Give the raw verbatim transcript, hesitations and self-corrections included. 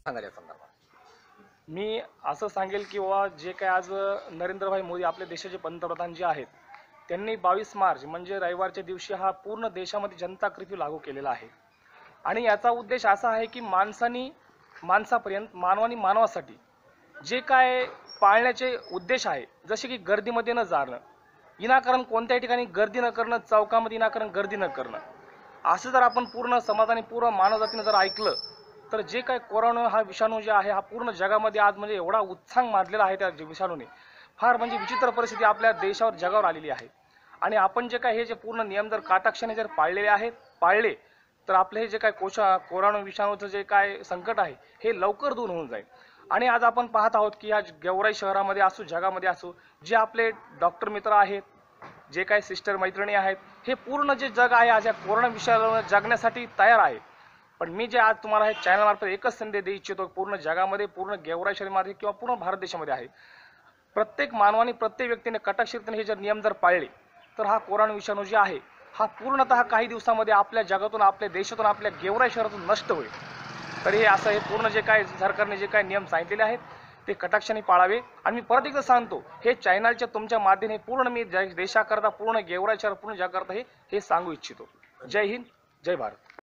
सांगा या संदर्भात. मी असं सांगेल की वा जे काय आज नरेंद्रभाई मोदी आपल्या देशाचे पंतप्रधान जे आहेत त्यांनी बावीस मार्च म्हणजे रविवारच्या दिवशी हा पूर्ण देशामध्ये जनता कर्फ्यू लागू केलेला आहे. आणि याचा उद्देश असा आहे की माणसानी माणसापर्यंत मानवानी मानवासाठी जे काय पाळण्याचे उद्देश आहे, जसे की गर्दीमध्ये न जाणं, विनाकारण कोणत्याही ठिकाणी गर्दी न करणं, चौकामध्ये विनाकारण गर्दी न करणं, असं जर आपण पूर्ण समाजाने पूर्ण मानवजातीने जर ऐकलं तर जे काय कोरोना हा विषाणू जे आहे हा पूर्ण जगामध्ये आज म्हणजे एवढा उत्सांग माजलेला आहे त्या विषाणूने, फार म्हणजे विचित्र परिस्थिती आपल्या देशावर जगावर आलेली आहे. आणि आपण जे काय हे जे पूर्ण नियम जर काटाक्षाने जर पाळलेले आहेत पाळले तर आपले हे जे काय कोशा कोरोना विषाणूचं जे काय संकट आहे हे लवकर दूर होऊन जाईल. आणि आज आपण पाहत आहोत की आज गेवराई शहरामध्ये असो जगामध्ये असो जे आपले डॉक्टर मित्र आहेत, जे काही सिस्टर मैत्रिणी आहेत, हे पूर्ण जे जग आहे आज या कोरोना विषाणूवर जगण्यासाठी तयार आहे. पण मी जे आज तुम्हाला हे चॅनल मार्फत एकच संदेश देऊ इच्छितो, पूर्ण जगामध्ये पूर्ण गेवराई शहरामध्ये किंवा पूर्ण भारत देशामध्ये आहे, प्रत्येक मानवाने प्रत्येक व्यक्तीने कटाक्षाने हे जर नियम जर पाळले तर हा कोरोना विषाणू जे आहे हा पूर्णतः काही दिवसामध्ये आपल्या जगातून आपल्या देशातून आपल्या गेवराई शहरातून नष्ट होईल. तर हे असं हे पूर्ण जे काय सरकारने जे काय नियम सांगितलेले आहेत ते कटाक्षाने पाळावे. आणि मी परत एकदा सांगतो, हे चॅनलच्या तुमच्या माध्यमाने पूर्ण मी देशाकरता पूर्ण गेवराई शहर पूर्ण जगाकरता हे हे सांगू इच्छितो. जय हिंद, जय भारत.